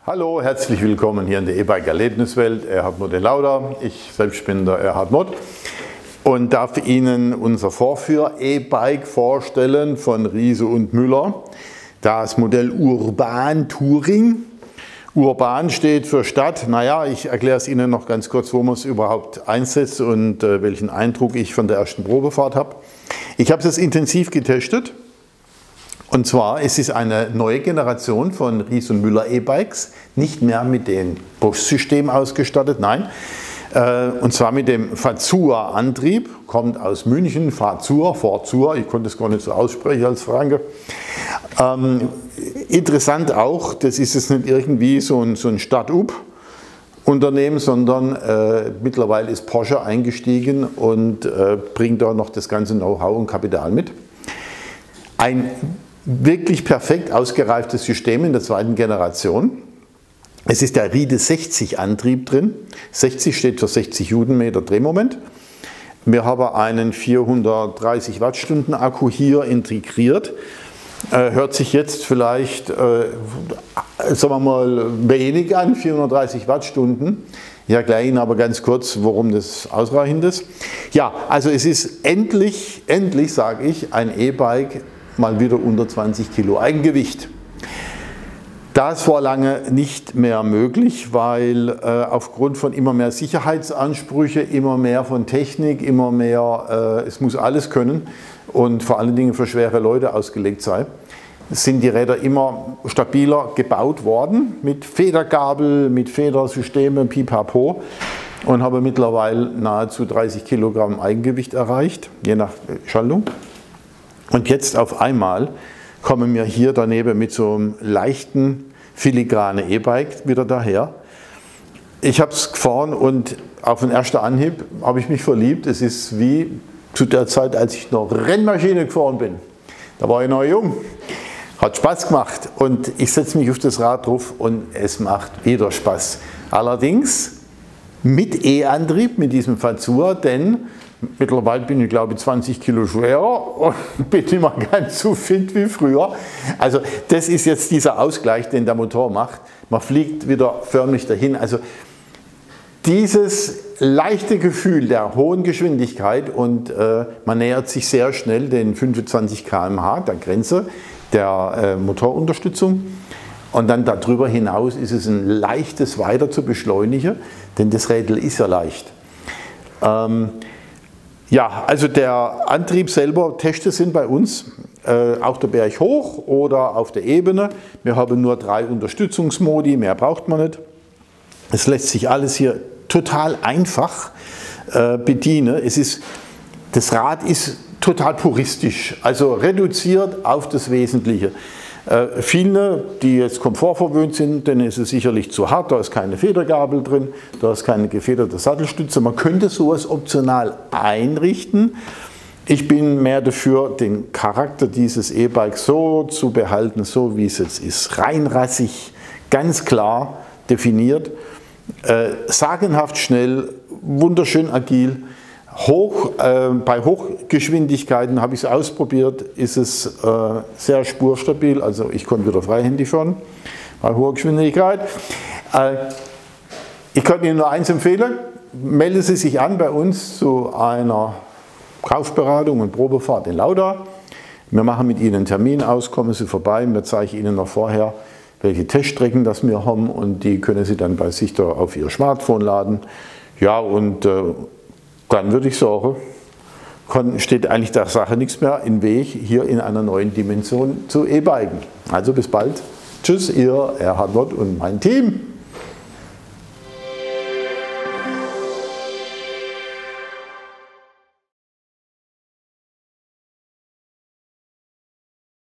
Hallo, herzlich willkommen hier in der E-Bike-Erlebniswelt. Erhard Mott in Lauda. Ich selbst bin der Erhard Mott und darf Ihnen unser Vorführ-E-Bike vorstellen von Riese und Müller. Das Modell Urban Touring. Urban steht für Stadt. Naja, ich erkläre es Ihnen noch ganz kurz, wo man es überhaupt einsetzt und welchen Eindruck ich von der ersten Probefahrt habe. Ich habe es intensiv getestet. Und zwar ist es eine neue Generation von Riese und Müller E-Bikes, nicht mehr mit dem Bosch-System ausgestattet, nein, und zwar mit dem Fazua-Antrieb, kommt aus München, Fazua, ich konnte es gar nicht so aussprechen als Franke. Interessant auch, das ist jetzt nicht irgendwie so ein Start-up-Unternehmen, sondern mittlerweile ist Porsche eingestiegen und bringt da noch das ganze Know-how und Kapital mit. Ein wirklich perfekt ausgereiftes System in der zweiten Generation. Es ist der Ride 60 Antrieb drin. 60 steht für 60 Newtonmeter Drehmoment. Wir haben einen 430 Wattstunden Akku hier integriert. Hört sich jetzt vielleicht, sagen wir mal, wenig an, 430 Wattstunden. Ich erkläre Ihnen aber ganz kurz, warum das ausreichend ist. Ja, also es ist endlich sage ich, ein E-Bike, mal wieder unter 20 Kilo Eigengewicht. Das war lange nicht mehr möglich, weil aufgrund von immer mehr Sicherheitsansprüche, immer mehr von Technik, immer mehr, es muss alles können und vor allen Dingen für schwere Leute ausgelegt sein, sind die Räder immer stabiler gebaut worden mit Federgabel, mit Federsystemen, pipapo, und habe mittlerweile nahezu 30 Kilogramm Eigengewicht erreicht, je nach Schaltung. Und jetzt auf einmal kommen wir hier daneben mit so einem leichten, filigranen E-Bike wieder daher. Ich habe es gefahren und auf den ersten Anhieb habe ich mich verliebt. Es ist wie zu der Zeit, als ich noch Rennmaschine gefahren bin. Da war ich noch jung. Hat Spaß gemacht und ich setze mich auf das Rad drauf und es macht wieder Spaß. Allerdings mit E-Antrieb, mit diesem Fazua, denn mittlerweile bin ich, glaube ich, 20 Kilo schwerer und bin nicht mehr ganz so fit wie früher. Also das ist jetzt dieser Ausgleich, den der Motor macht. Man fliegt wieder förmlich dahin. Also dieses leichte Gefühl der hohen Geschwindigkeit und man nähert sich sehr schnell den 25 km/h, der Grenze der Motorunterstützung. Und dann darüber hinaus ist es ein leichtes weiter zu beschleunigen, denn das Rädel ist ja leicht. Ja, also der Antrieb selber, Teste sind bei uns auf der Berg hoch oder auf der Ebene. Wir haben nur 3 Unterstützungsmodi, mehr braucht man nicht. Es lässt sich alles hier total einfach bedienen. Das Rad ist total puristisch, also reduziert auf das Wesentliche. Viele, die jetzt komfortverwöhnt sind, denen ist es sicherlich zu hart, da ist keine Federgabel drin, da ist keine gefederte Sattelstütze. Man könnte sowas optional einrichten. Ich bin mehr dafür, den Charakter dieses E-Bikes so zu behalten, so wie es jetzt ist. Reinrassig, ganz klar definiert, sagenhaft schnell, wunderschön agil. Bei Hochgeschwindigkeiten habe ich es ausprobiert, ist es sehr spurstabil, also ich konnte wieder freihändig fahren bei hoher Geschwindigkeit. Ich kann Ihnen nur eins empfehlen, melden Sie sich an bei uns zu einer Kaufberatung und Probefahrt in Lauda. Wir machen mit Ihnen einen Termin aus, kommen Sie vorbei, wir zeigen Ihnen noch vorher, welche Teststrecken das wir haben und die können Sie dann bei sich da auf Ihr Smartphone laden. Ja, und dann würde ich sagen, steht eigentlich der Sache nichts mehr im Weg, hier in einer neuen Dimension zu E-Biken. Also bis bald. Tschüss, Ihr Erhard Mott und mein Team.